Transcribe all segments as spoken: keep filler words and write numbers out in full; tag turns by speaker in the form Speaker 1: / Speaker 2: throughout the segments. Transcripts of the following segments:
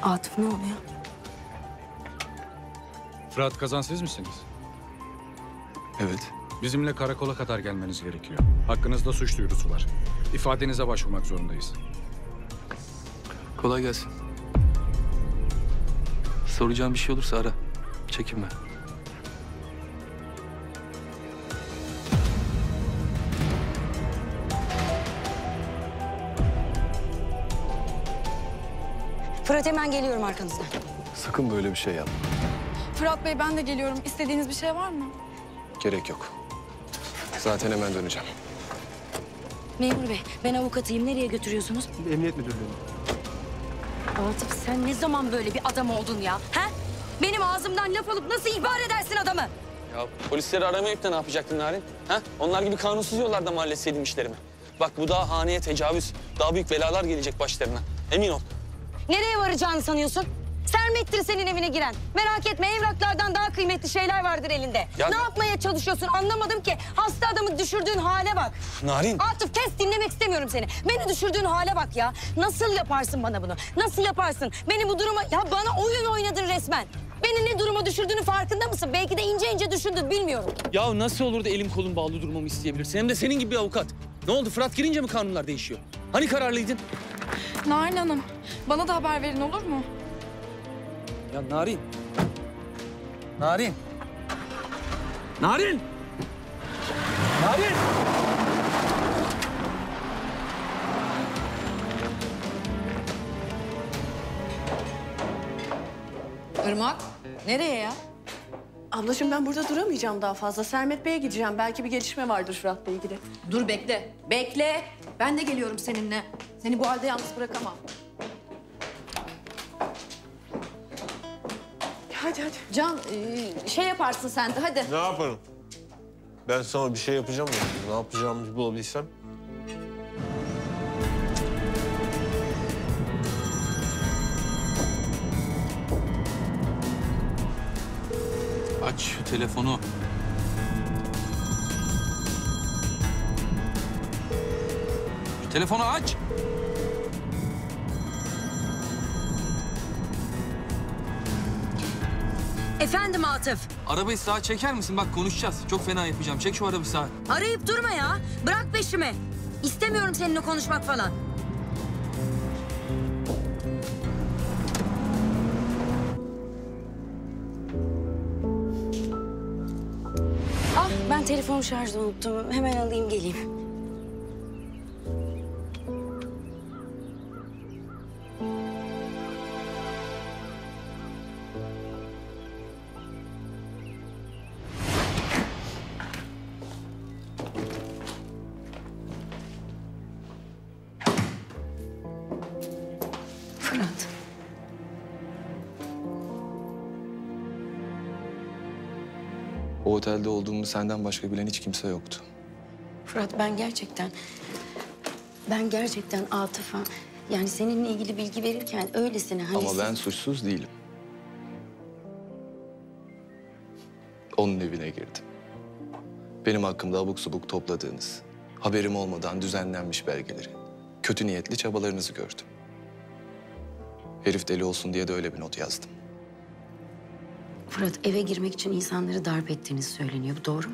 Speaker 1: Atıf ne oluyor?
Speaker 2: Fırat Kazan siz misiniz?
Speaker 3: Evet.
Speaker 2: Bizimle karakola kadar gelmeniz gerekiyor. Hakkınızda suç duyurusu var. İfadenize başvurmak zorundayız.
Speaker 3: Kolay gelsin. Soracağım bir şey olursa ara. Çekinme.
Speaker 1: Fırat hemen geliyorum arkanızdan.
Speaker 3: Sakın böyle bir şey yapma.
Speaker 4: Fırat Bey ben de geliyorum. İstediğiniz bir şey var mı?
Speaker 3: Gerek yok. Zaten hemen döneceğim.
Speaker 1: Memur bey ben avukatıyım. Nereye götürüyorsunuz?
Speaker 5: Emniyet müdürlüğü.
Speaker 1: Atıf sen ne zaman böyle bir adam oldun ya? He? Benim ağzımdan laf alıp nasıl ihbar edersin adamı?
Speaker 6: Ya polisleri aramayıp da ne yapacaktın Narin? Ha? Onlar gibi kanunsuz yollardan mı halletseydim işlerimi? Bak bu daha haneye tecavüz. Daha büyük belalar gelecek başlarına. Emin ol.
Speaker 1: Nereye varacağını sanıyorsun? Sermettir senin evine giren. Merak etme evraklardan daha kıymetli şeyler vardır elinde.
Speaker 6: Ya-
Speaker 1: Ne yapmaya çalışıyorsun anlamadım ki. Hasta adamı düşürdüğün hale bak.
Speaker 6: Narin.
Speaker 1: Atıf kes dinlemek istemiyorum seni. Beni düşürdüğün hale bak ya. Nasıl yaparsın bana bunu? Nasıl yaparsın? Beni bu duruma... Ya bana oyun oynadın resmen. Beni ne duruma düşürdüğünü farkında mısın? Belki de ince ince düşündün bilmiyorum.
Speaker 6: Ya nasıl olur da elim kolum bağlı durmamı isteyebilirsin? Hem de senin gibi bir avukat. Ne oldu Fırat girince mi kanunlar değişiyor? Hani kararlıydın?
Speaker 4: Narin Hanım bana da haber verin olur mu?
Speaker 6: Ya Narin. Narin. Narin. Narin.
Speaker 7: Irmak, nereye ya?
Speaker 8: Ablacığım ben burada duramayacağım daha fazla. Sermet Bey'e gideceğim. Belki bir gelişme vardır Fırat'la ilgili.
Speaker 7: Dur bekle, bekle. Ben de geliyorum seninle. Seni bu halde yalnız bırakamam.
Speaker 8: Hadi hadi.
Speaker 7: Can, e, şey yaparsın sen de hadi.
Speaker 9: Ne yaparım? Ben sana bir şey yapacağım ya. Ne yapacağımı bulabilsem.
Speaker 3: Aç şu telefonu. Şu telefonu aç.
Speaker 1: Efendim Atıf.
Speaker 3: Arabayı sağa çeker misin? Bak konuşacağız. Çok fena yapacağım. Çek şu arabayı sağa.
Speaker 1: Arayıp durma ya. Bırak peşimi. İstemiyorum seninle konuşmak falan. Ah ben telefonu şarjda unuttum. Hemen alayım geleyim. Fırat.
Speaker 3: O otelde olduğumu senden başka bilen hiç kimse yoktu.
Speaker 1: Fırat ben gerçekten... Ben gerçekten Atıf'a... Yani seninle ilgili bilgi verirken öylesine hani...
Speaker 3: Ama ben suçsuz değilim. Onun evine girdim. Benim hakkımda abuk subuk topladığınız, haberim olmadan düzenlenmiş belgeleri, kötü niyetli çabalarınızı gördüm. Herif deli olsun diye de öyle bir not yazdım.
Speaker 1: Fırat eve girmek için insanları darp ettiğiniz söyleniyor. Bu doğru mu?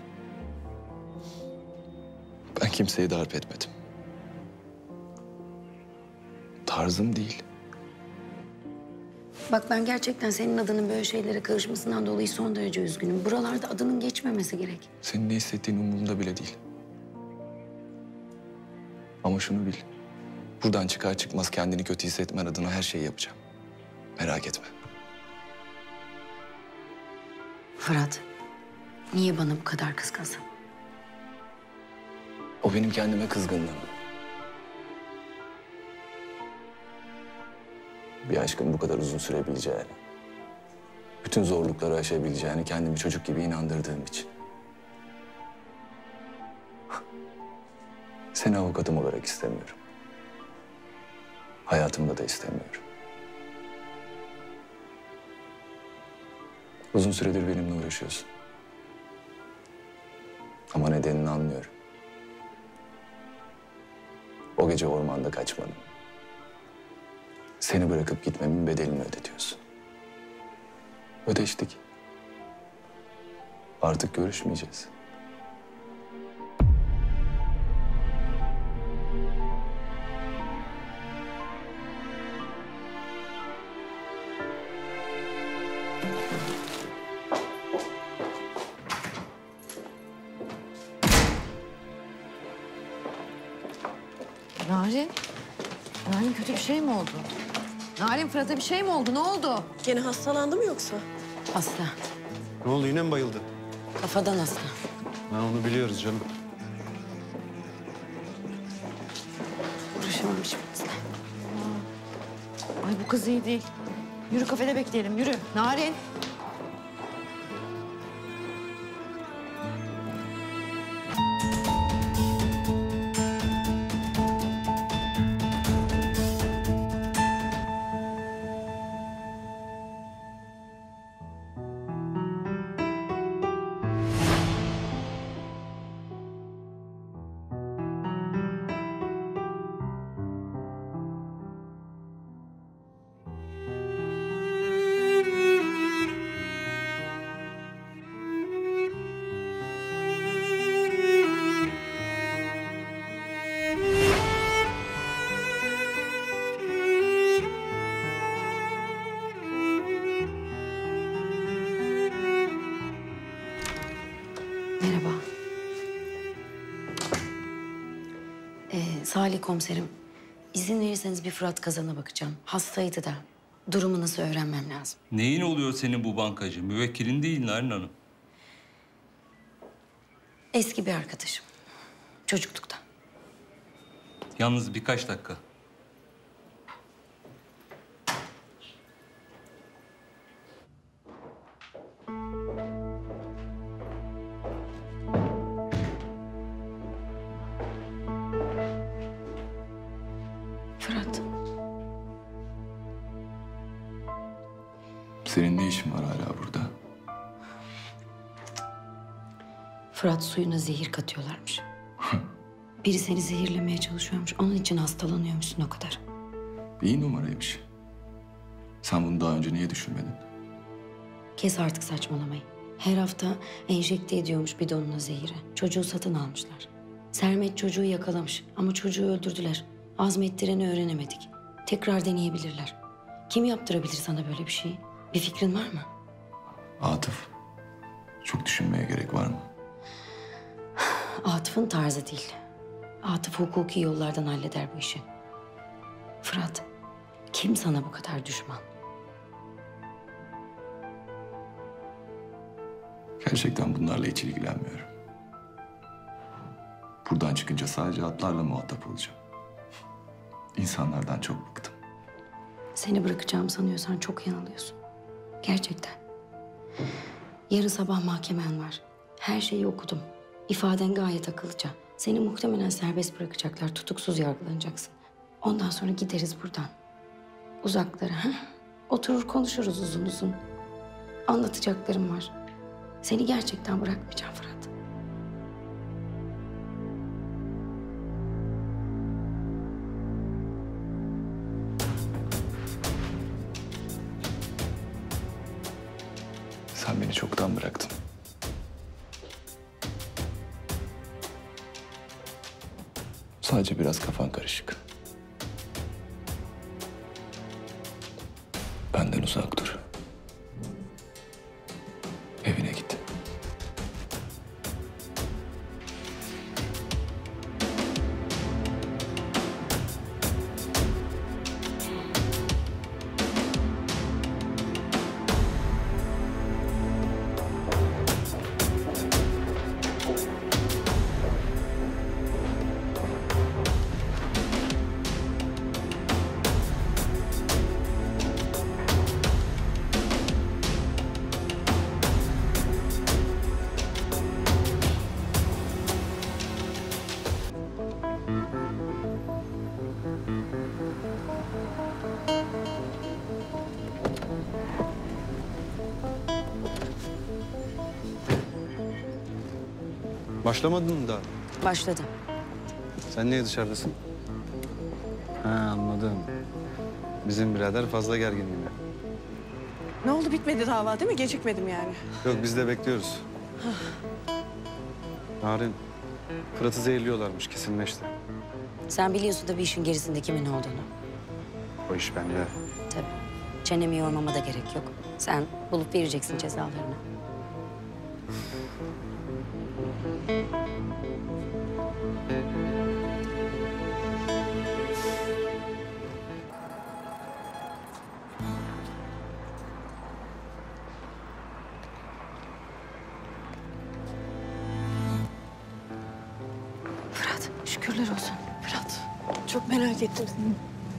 Speaker 3: Ben kimseyi darp etmedim. Tarzım değil.
Speaker 1: Bak ben gerçekten senin adının böyle şeylere karışmasından dolayı son derece üzgünüm. Buralarda adının geçmemesi gerek.
Speaker 3: Senin ne hissettiğin umurumda bile değil. Ama şunu bil. Buradan çıkar çıkmaz kendini kötü hissetmen adına her şeyi yapacağım. Merak etme.
Speaker 1: Fırat, niye bana bu kadar kızgınsın?
Speaker 3: O benim kendime kızgınlığım. Bir aşkın bu kadar uzun sürebileceğini, bütün zorlukları aşabileceğini kendimi çocuk gibi inandırdığım için. Seni avukatım olarak istemiyorum. Hayatımda da istemiyorum. Uzun süredir benimle uğraşıyorsun. Ama nedenini anlıyorum. O gece ormanda kaçmanın, Seni bırakıp gitmemin bedelini ödetiyorsun. Ödeştik. Artık görüşmeyeceğiz.
Speaker 7: Narin. Narin kötü bir şey mi oldu? Narin Fırat'a bir şey mi oldu? Ne oldu?
Speaker 8: Gene hastalandı mı yoksa?
Speaker 1: Hasta.
Speaker 9: Ne oldu yine mi bayıldı?
Speaker 1: Kafadan hasta.
Speaker 9: Ha, onu biliyoruz canım.
Speaker 1: Uğraşamam hiçbirinizle.
Speaker 7: Ay bu kız iyi değil. Yürü kafede bekleyelim yürü. Narin.
Speaker 1: Merhaba. Ee, Salih komiserim, izin verirseniz bir Fırat Kazan'a bakacağım. Hastaydı da. Durumu nasıl öğrenmem lazım.
Speaker 5: Neyin oluyor senin bu bankacı? Müvekkilin değil Narin Hanım.
Speaker 1: Eski bir arkadaşım. Çocukluktan.
Speaker 5: Yalnız birkaç dakika.
Speaker 1: Fırat,
Speaker 3: Senin ne işin var hala burada?
Speaker 1: Fırat suyuna zehir katıyorlarmış. Biri seni zehirlemeye çalışıyormuş. Onun için hastalanıyormuşsun o kadar.
Speaker 3: İyi numaraymış. Sen bunu daha önce niye düşünmedin?
Speaker 1: Kes artık saçmalamayı. Her hafta enjekte ediyormuş bidonuna zehiri. Çocuğu satın almışlar. Sermet çocuğu yakalamış ama çocuğu öldürdüler. Azmettireni öğrenemedik. Tekrar deneyebilirler. Kim yaptırabilir sana böyle bir şeyi? Bir fikrin var mı?
Speaker 3: Atıf, çok düşünmeye gerek var mı?
Speaker 1: Atıf'ın tarzı değil. Atıf hukuki yollardan halleder bu işi. Fırat, kim sana bu kadar düşman?
Speaker 3: Gerçekten bunlarla hiç ilgilenmiyorum. Buradan çıkınca sadece atlarla muhatap olacağım. İnsanlardan çok bıktım.
Speaker 1: Seni bırakacağımı sanıyorsan çok yanılıyorsun. Gerçekten. Yarın sabah mahkemen var. Her şeyi okudum. İfaden gayet akıllıca. Seni muhtemelen serbest bırakacaklar. Tutuksuz yargılanacaksın. Ondan sonra gideriz buradan. Uzaklara. Ha? Oturur konuşuruz uzun uzun. Anlatacaklarım var. Seni gerçekten bırakmayacağım Fırat.
Speaker 3: Sen beni çoktan bıraktın. Sadece biraz kafan karışık. Benden uzak dur. Evine git.
Speaker 9: Başlamadın mı daha?
Speaker 1: Başladı.
Speaker 9: Sen niye dışarıdasın? Ha anladım.
Speaker 10: Bizim birader fazla gergin yine.
Speaker 8: Ne oldu, bitmedi dava değil mi? Gecikmedim yani.
Speaker 10: Yok biz de bekliyoruz. Narin, Fırat'ı zehirliyorlarmış, kesinleşti.
Speaker 1: Sen biliyorsun da bir işin gerisinde kimin olduğunu.
Speaker 10: O iş bende.
Speaker 1: Tabii. Çenemi yormama da gerek yok. Sen bulup vereceksin cezalarını.
Speaker 8: Fırat, şükürler olsun. Fırat, çok merak ettim seni.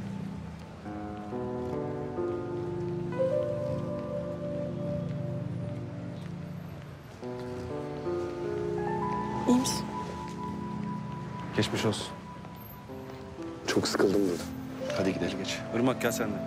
Speaker 8: İyi misin?
Speaker 10: Geçmiş olsun.
Speaker 3: Çok sıkıldım burada. Hadi gidelim geç.
Speaker 10: Irmak gel sen de.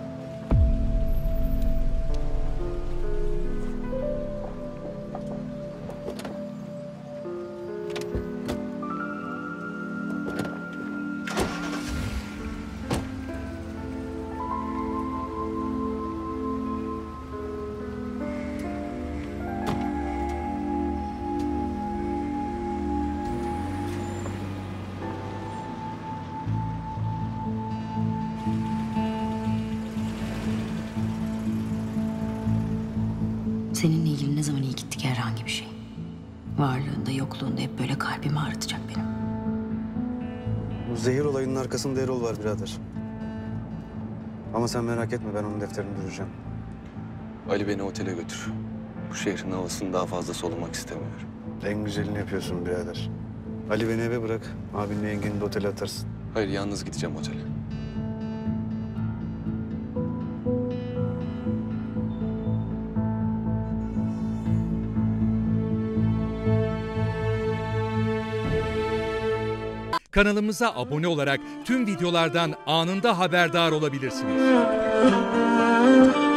Speaker 1: Seninle ilgili ne zaman iyi gittik herhangi bir şey. Varlığında yokluğunda hep böyle kalbimi ağrıtacak benim.
Speaker 10: Bu zehir olayının arkasında Erol var birader. Ama sen merak etme, ben onun defterini düreceğim.
Speaker 3: Ali beni otele götür. Bu şehrin havasını daha fazla solumak istemiyorum.
Speaker 10: En güzelini yapıyorsun birader. Ali beni eve bırak, abinle yengeni de otele atarsın.
Speaker 3: Hayır, yalnız gideceğim otele.
Speaker 11: Kanalımıza abone olarak tüm videolardan anında haberdar olabilirsiniz.